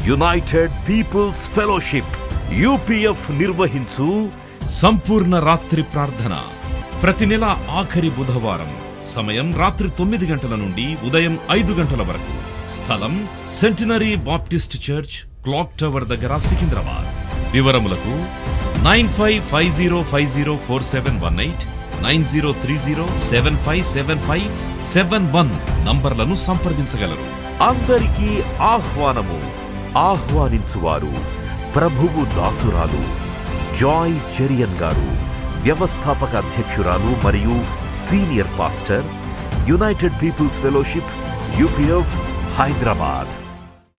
United Peoples Fellowship UPF నిర్వహించు సంపూర్ణ రాత్రి ప్రార్థన ప్రతి నెల ఆఖరి బుధవారం. సమయం రాత్రి 9 గంటల నుండి ఉదయం 5 గంటల వరకు. స్థలం Centenary Baptist Church, clock tower దగ్గర, సికింద్రాబాద్. వివరములకు 9550504718, 9030757571 నంబర్లను సంప్రదించగలరు. అందరికీ ఆహ్వానము. ఆహ్వానించువారు ప్రభువు దాసురాలు జాయ్ చెరియన్ గారు, వ్యవస్థాపక అధ్యక్షురాలు మరియు senior pastor, United Peoples Fellowship UPF, Hyderabad.